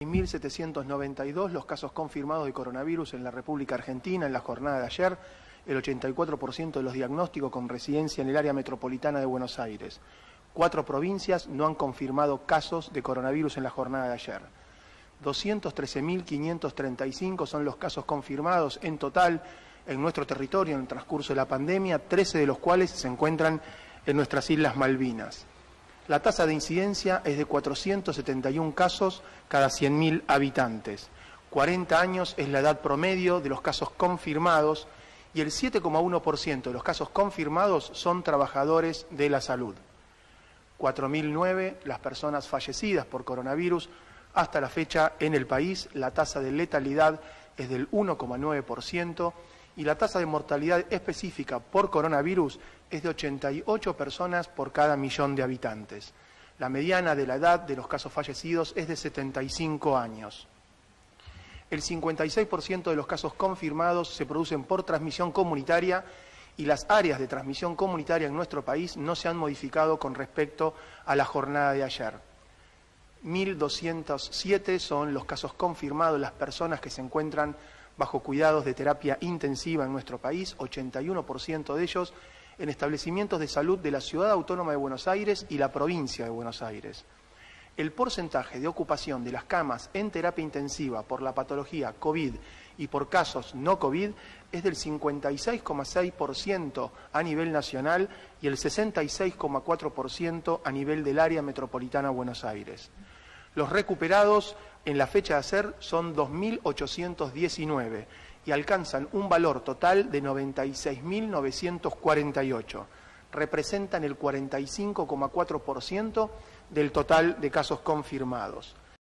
1.792 los casos confirmados de coronavirus en la República Argentina en la jornada de ayer, el 84% de los diagnósticos con residencia en el área metropolitana de Buenos Aires. 4 provincias no han confirmado casos de coronavirus en la jornada de ayer. 213.535 son los casos confirmados en total en nuestro territorio en el transcurso de la pandemia, 13 de los cuales se encuentran en nuestras Islas Malvinas. La tasa de incidencia es de 471 casos cada 100.000 habitantes. 40 años es la edad promedio de los casos confirmados y el 7,1% de los casos confirmados son trabajadores de la salud. 4.009 las personas fallecidas por coronavirus hasta la fecha en el país. La tasa de letalidad es del 1,9% y la tasa de mortalidad específica por coronavirus es de 88 personas por cada millón de habitantes. La mediana de la edad de los casos fallecidos es de 75 años. El 56% de los casos confirmados se producen por transmisión comunitaria y las áreas de transmisión comunitaria en nuestro país no se han modificado con respecto a la jornada de ayer. 1.207 son los casos confirmados, las personas que se encuentran bajo cuidados de terapia intensiva en nuestro país, 81% de ellos en establecimientos de salud de la Ciudad Autónoma de Buenos Aires y la provincia de Buenos Aires. El porcentaje de ocupación de las camas en terapia intensiva por la patología COVID y por casos no COVID es del 56,6% a nivel nacional y el 66,4% a nivel del área metropolitana de Buenos Aires. Los recuperados en la fecha de ayer son 2.819 y alcanzan un valor total de 96.948. Representan el 45,4% del total de casos confirmados.